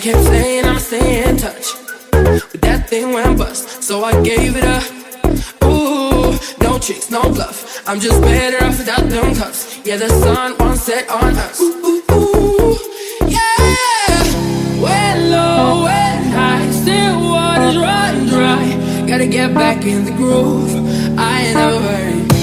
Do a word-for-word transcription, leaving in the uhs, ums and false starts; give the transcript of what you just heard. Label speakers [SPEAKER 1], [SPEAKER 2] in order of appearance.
[SPEAKER 1] kept saying I'ma stay in touch, but that thing went bust, so I gave it up. Ooh, no tricks, no bluff, I'm just better off without them cuffs. Yeah, the sun won't set on us. Ooh, ooh, ooh, yeah. When low, when high, still waters run dry. Gotta get back in the groove, I ain't never worried.